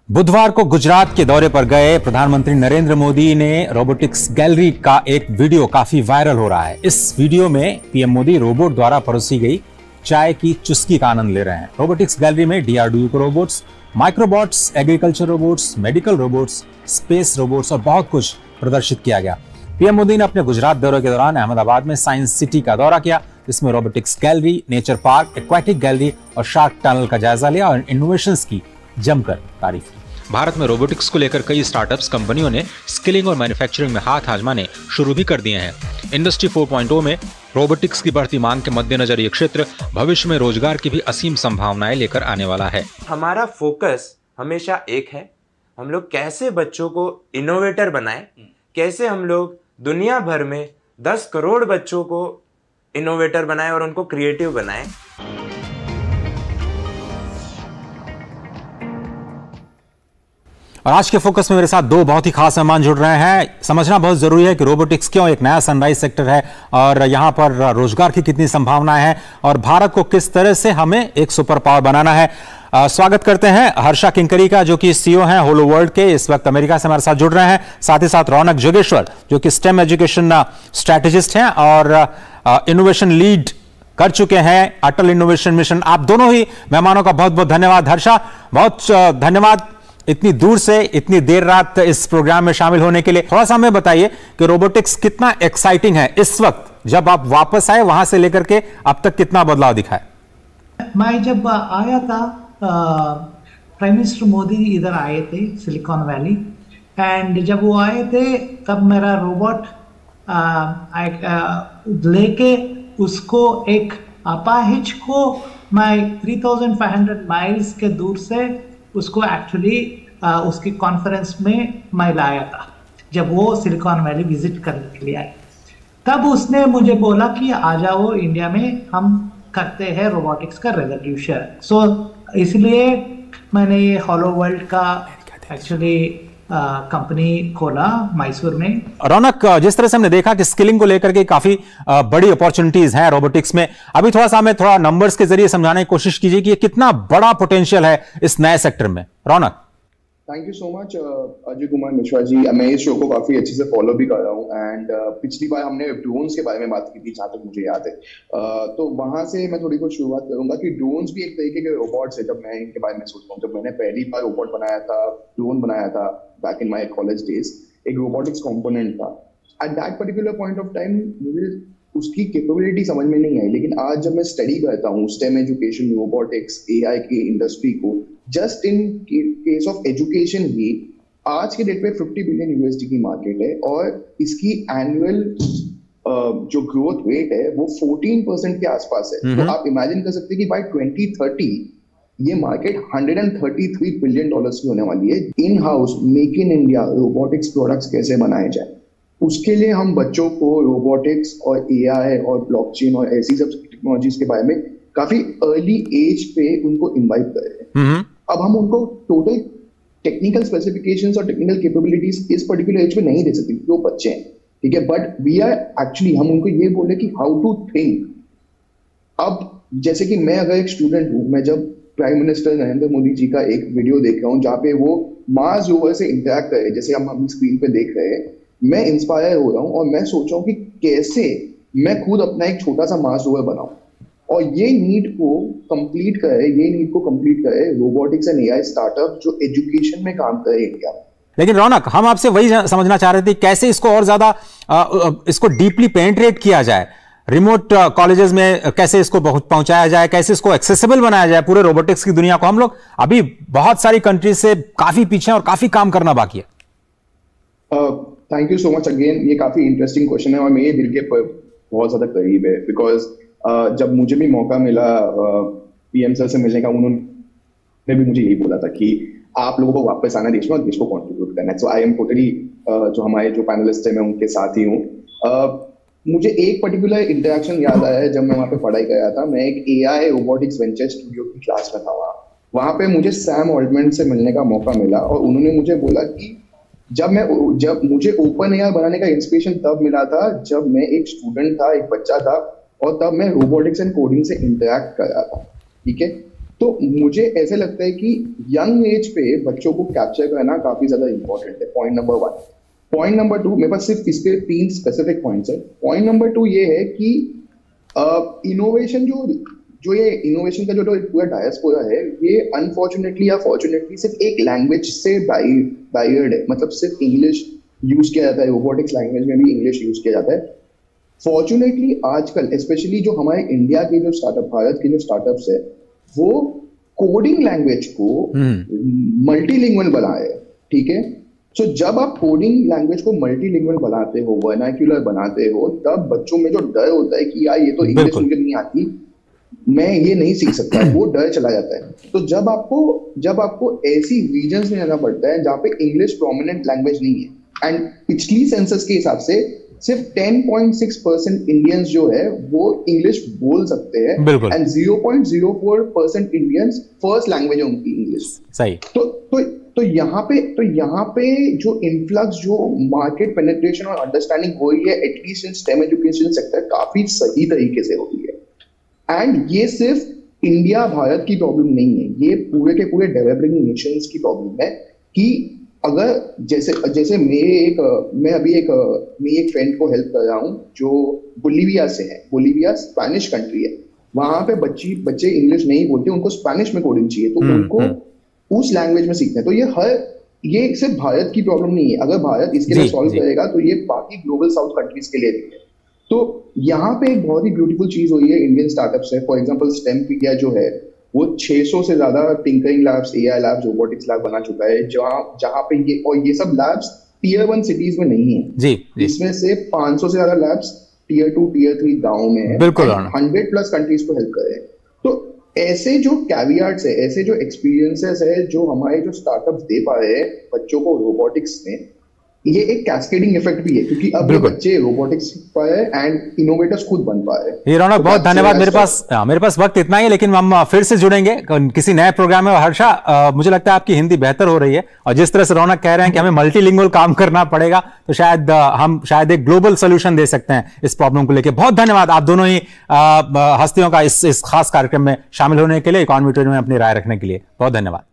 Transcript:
बुधवार को गुजरात के दौरे पर गए प्रधानमंत्री नरेंद्र मोदी ने रोबोटिक्स गैलरी का एक वीडियो काफी वायरल हो रहा है। इस वीडियो में पीएम मोदी रोबोट द्वारा परोसी गई चाय की चुस्की का आनंद ले रहे हैं। रोबोटिक्स गैलरी में डीआरडीओ के robots, microbots, agriculture robots, medical robots, space robots और बहुत कुछ प्रदर्शित किया गया। पीएम मोदी ने अपने गुजरात दौरे के दौरान अहमदाबाद में साइंस सिटी का दौरा किया, जिसमें robotics gallery, nature park, aquatic gallery और शार्क टनल का जायजा लिया और इनोवेशंस की जमकर तारीफ की। भारत में रोबोटिक्स को लेकर कई स्टार्टअप्स कंपनियों ने स्किलिंग और मैन्युफैक्चरिंग में हाथ आजमाने शुरू भी कर दिए हैं। इंडस्ट्री 4.0 में रोबोटिक्स की बढ़ती मांग के मद्देनजर ये क्षेत्र भविष्य में रोजगार की भी असीम संभावनाएं लेकर आने वाला है। हमारा फोकस हमेशा एक है, हम लोग कैसे बच्चों को इनोवेटर बनाएं, कैसे हम लोग दुनिया भर में 10 करोड़ बच्चों को इनोवेटर बनाएं और उनको क्रिएटिव बनाएं। और आज के फोकस में मेरे साथ दो बहुत ही खास मेहमान जुड़ रहे हैं। समझना बहुत जरूरी है कि रोबोटिक्स क्यों एक नया सनराइज सेक्टर है और यहां पर रोजगार की कितनी संभावनाएं हैं और भारत को किस तरह से हमें एक सुपर पावर बनाना है। स्वागत करते हैं हर्षा किंकरी का, जो कि सीईओ हैं होलो वर्ल्ड के, इस वक्त अमेरिका से हमारे साथ जुड़ रहे हैं। साथ ही साथ रौनक जोगेश्वर, जो कि स्टेम एजुकेशन स्ट्रैटेजिस्ट हैं और इनोवेशन लीड कर चुके हैं अटल इनोवेशन मिशन। आप दोनों ही मेहमानों का बहुत बहुत धन्यवाद। हर्षा, बहुत धन्यवाद इतनी दूर से इतनी देर रात इस प्रोग्राम में शामिल होने के लिए। थोड़ा सा हमें बताइए कि रोबोटिक्स कितना एक्साइटिंग है इस वक्त, जब आप वापस आए वहां से लेकर के अब तक कितना बदलाव दिखा है? मैं जब आया था, प्राइम मिनिस्टर मोदी इधर आए थे सिलिकॉन वैली, एंड जब वो आए थे तब मेरा रोबोट लेके उसको एक अपाहिज को मैं 3500 माइल्स के दूर से उसको एक्चुअली उसकी कॉन्फ्रेंस में मैं लाया था। जब वो सिलिकॉन वैली विजिट करने के लिए आए, तब उसने मुझे बोला कि आ जाओ इंडिया में, हम करते हैं रोबोटिक्स का रेवोल्यूशन। सो इसलिए मैंने ये होलो वर्ल्ड का एक्चुअली कंपनी खोला मैसूर में। रौनक, जिस तरह से हमने देखा कि स्किलिंग को लेकर के काफी बड़ी अपॉर्चुनिटीज हैं रोबोटिक्स में, अभी थोड़ा सा हमें थोड़ा नंबर्स के जरिए समझाने की कोशिश कीजिए कि ये कितना बड़ा पोटेंशियल है इस नए सेक्टर में। Raunak. Thank you so much Ajay Kumar Mishra ji. मैं इस शो को काफी अच्छे से फॉलो भी कर रहा हूँ एंड पिछली बार हमने ड्रोन्स के बारे में बात की थी, जहां तक मुझे याद है। तो वहां से मैं थोड़ी बहुत शुरुआत करूंगा कि ड्रोन्स भी एक तरीके के रोबोट्स है। जब मैं इनके बारे में सोचता हूँ, जब मैंने पहली बार रोबोट बनाया था, ड्रोन बनाया था back in my college days, एक रोबोटिक्स कंपोनेंट था। At that particular point of time मुझे उसकी कैपेबिलिटी समझ में नहीं आई, लेकिन आज जब मैं स्टडी करता हूँ स्टेम एजुकेशन, रोबोटिक्स, एआई की इंडस्ट्री को, just in case of education ही आज के डेट पे 50 बिलियन यूएसडी की मार्केट है और इसकी एनुअल जो ग्रोथ रेट है वो 14% के आसपास है। तो आप इमेजिन कर सकते हैं कि बाय 2030 ये मार्केट $133 बिलियन की होने वाली है। In house make in India robotics products कैसे बनाए जाए, उसके लिए हम बच्चों को रोबोटिक्स और एआई और ब्लॉकचेन और ऐसी सब टेक्नोलॉजीज के बारे में काफी अर्ली एज पे उनको इनवाइट कर रहे हैं। अब हम उनको टोटल टेक्निकल स्पेसिफिकेशंस और टेक्निकल कैपेबिलिटीज इस पर्टिकुलर एज पे नहीं दे सकते, वो बच्चे हैं, ठीक है, बट वी आर एक्चुअली हम उनको ये बोले कि हाउ टू थिंक। अब जैसे कि मैं अगर एक स्टूडेंट हूँ, मैं जब प्राइम मिनिस्टर नरेंद्र मोदी जी का एक वीडियो देख रहा हूँ जहाँ पे वो मार्स रोवर से इंटरेक्ट करे, जैसे हम अपनी स्क्रीन पे देख रहे हैं, मैं इंस्पायर हो रहा हूँ और मैं सोच रहा हूँ कि कैसे मैं खुद अपना एक छोटा सा मार्स रोवर बनाऊं और ये नीड को कंप्लीट करे रोबोटिक्स एंड एआई स्टार्टअप जो एजुकेशन में काम करे इंडिया में। लेकिन रौनक, हम आपसे वही समझना चाह रहे थे, कैसे इसको और ज्यादा इसको डीपली पेनिट्रेट किया जाए, रिमोट कॉलेजेस में कैसे इसको पहुंचाया जाए, कैसे इसको एक्सेसिबल बनाया जाए पूरे रोबोटिक्स की दुनिया को। हम लोग अभी बहुत सारी कंट्रीज से काफी पीछे और काफी काम करना बाकी है। Thank you so much again, ये काफी इंटरेस्टिंग क्वेश्चन है और मेरे दिल के बहुत ज्यादा करीब है। बिकॉज जब मुझे भी मौका मिला पीएम सर से मिलने का, उन्होंने भी मुझे यही बोला था कि आप लोगों को वापस आना देश में और देश को कंट्रीब्यूट करना है। सो आई एम टोटली, जो हमारे जो पैनलिस्ट है मैं उनके साथ ही हूँ। मुझे एक पर्टिकुलर इंटरेक्शन याद आया है जब मैं वहाँ पे पढ़ाई कर रहा था। मैं एक एआई रोबोटिक्स वेंचर स्टूडियो की क्लास में था, वहाँ पे मुझे सैम ऑल्टमैन से मिलने का मौका मिला और उन्होंने मुझे बोला कि जब मुझे ओपन एआई बनाने का इंस्पिरेशन तब मिला था जब मैं एक स्टूडेंट था, एक बच्चा था, और तब मैं रोबोटिक्स एंड कोडिंग से इंटरेक्ट कर रहा था, ठीक है। तो मुझे ऐसे लगता है कि यंग एज पे बच्चों को कैप्चर करना काफी ज्यादा इंपॉर्टेंट है, पॉइंट नंबर 1। पॉइंट नंबर 2, मेरे पास सिर्फ इसके 3 स्पेसिफिक पॉइंट्स है। पॉइंट नंबर 2 ये है कि इनोवेशन जो ये इनोवेशन का जो पूरा डायस्पोरा है, ये अनफॉर्चुनेटली या फॉर्चुनेटली सिर्फ एक लैंग्वेज से बायर्ड है। मतलब सिर्फ इंग्लिश यूज किया जाता है, रोबोटिक्स लैंग्वेज में भी इंग्लिश यूज किया जाता है। फॉर्चुनेटली आजकल स्पेशली जो हमारे इंडिया के जो स्टार्टअप, भारत के जो स्टार्टअप्स है, वो कोडिंग लैंग्वेज को मल्टीलिंगुअल बनाए, ठीक है। सो जब आप कोडिंग लैंग्वेज को मल्टीलिंगुअल बनाते हो, वर्नाक्युलर बनाते हो, तब बच्चों में जो डर होता है कि यार ये तो इंग्लिश मुझे नहीं आती, मैं ये नहीं सीख सकता, वो डर चला जाता है। तो जब आपको ऐसी रीजन्स में जाना पड़ता है जहाँ पे इंग्लिश प्रोमिनेंट लैंग्वेज नहीं है, एंड पिछली सेंसस के हिसाब से सिर्फ 10.6% इंडियंस जो है वो इंग्लिश बोल सकते हैं, एंड 0.04% इंडियंस फर्स्ट लैंग्वेज है उनकी इंग्लिश। सही। तो यहाँ पे जो इन्फ्लक्स, जो मार्केट पेनिट्रेशन और अंडरस्टैंडिंग हो रही है, at least in STEM education sector, काफी सही तरीके से हो रही है। एंड ये सिर्फ इंडिया भारत की प्रॉब्लम नहीं है, ये पूरे के पूरे डेवलपिंग नेशंस की प्रॉब्लम है। कि अगर जैसे मैं अभी एक फ्रेंड को हेल्प कर रहा हूँ जो बोलीविया से है। बोलीविया स्पेनिश कंट्री है, वहां पे बच्चे इंग्लिश नहीं बोलते, उनको स्पेनिश में कोडिंग चाहिए, तो उनको उस लैंग्वेज में सीखना है। तो ये सिर्फ भारत की प्रॉब्लम नहीं है, अगर भारत इसके लिए सॉल्व करेगा तो ये बाकी ग्लोबल साउथ कंट्रीज के लिए भी है। तो यहाँ पे एक बहुत ही ब्यूटीफुल चीज हुई है इंडियन स्टार्टअप से। फॉर एग्जाम्पल स्टेमपीडिया जो है वो 600 से ज्यादा tinkering labs, AI labs, robotics lab बना चुका है, जहाँ पे ये सब लैब्स टियर 1 सिटीज में नहीं है जी। इसमें से 500 से ज्यादा लैब्स टियर 2, टियर 3 गाँव में है, 100+ कंट्रीज को हेल्प करे। तो ऐसे जो कैवियार्ड्स है, ऐसे जो एक्सपीरियंसेस है जो हमारे जो स्टार्टअप दे पा रहे हैं बच्चों को रोबोटिक्स में, ये एक कैस्केडिंग इफेक्ट भी है, क्योंकि अब ये बच्चे रोबोटिक्स सीख पाए एंड इनोवेटर्स खुद बन पाए। ये रौनक, बहुत धन्यवाद। मेरे पास वक्त इतना ही है, लेकिन हम फिर से जुड़ेंगे किसी नए प्रोग्राम में। हर्षा, मुझे लगता है आपकी हिंदी बेहतर हो रही है, और जिस तरह से रौनक कह रहे हैं कि हमें मल्टीलिंगुअल काम करना पड़ेगा, तो हम शायद एक ग्लोबल सोल्यूशन दे सकते हैं इस प्रॉब्लम को लेकर। बहुत धन्यवाद आप दोनों ही हस्तियों का इस खास कार्यक्रम में शामिल होने के लिए, इकोनॉमी टुडे में अपनी राय रखने के लिए। बहुत धन्यवाद।